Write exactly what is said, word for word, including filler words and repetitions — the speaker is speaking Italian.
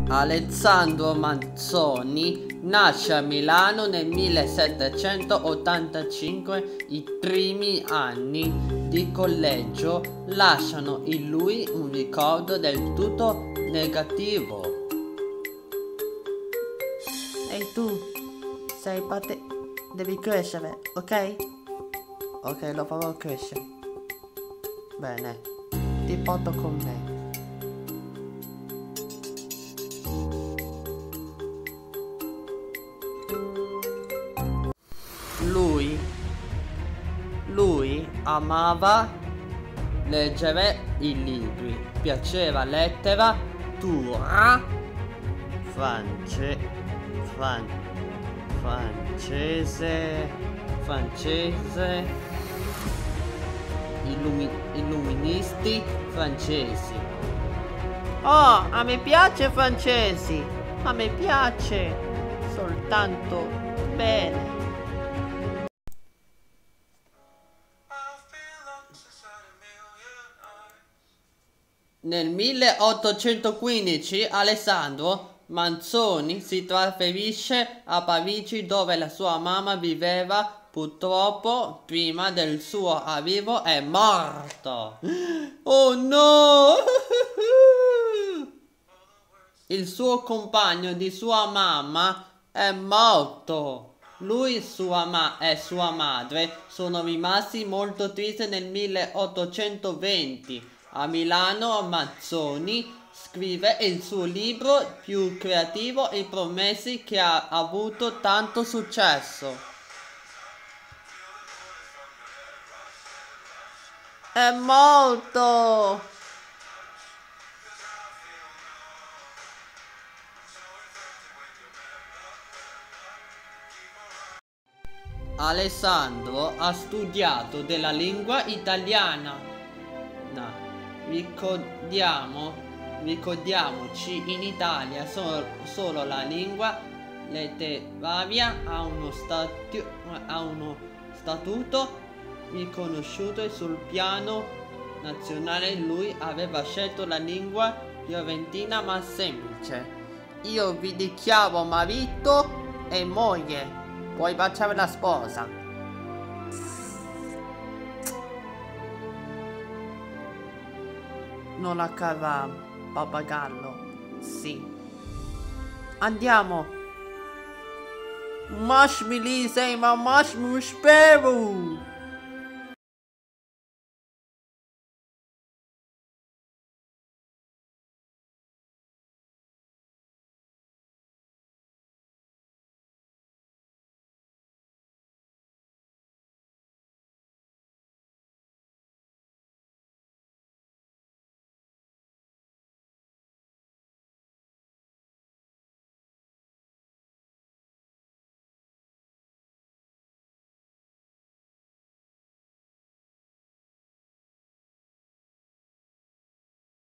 Alessandro Manzoni nasce a Milano nel millesettecentottantacinque. I primi anni di collegio lasciano in lui un ricordo del tutto negativo. Ehi tu, sei parte... devi crescere, ok? Ok, lo farò crescere. Bene, ti porto con me. Lui, lui amava leggere i libri, piaceva letteratura, france, fran, francese, francese, illumi, illuministi francesi. Oh, a me piace francesi, a me piace soltanto bene. Nel milleottocentoquindici Alessandro Manzoni si trasferisce a Parigi, dove la sua mamma viveva. Purtroppo prima del suo arrivo è morto. Oh no! Il suo compagno di sua mamma è morto. Lui sua ma e sua madre sono rimasti molto tristi. Nel milleottocentoventi a Milano Manzoni scrive il suo libro più creativo, I Promessi, che ha avuto tanto successo. È morto! Alessandro ha studiato della lingua italiana. No. Ricordiamo, ricordiamoci, in Italia solo, solo la lingua letteraria ha uno, statu, ha uno statuto riconosciuto sul piano nazionale. Lui aveva scelto la lingua fiorentina ma semplice. Io vi dichiaro marito e moglie. Puoi baciare la sposa. Non accadrà, pappagallo. Sì. Andiamo. Mash mi lì sei ma mash mi spero.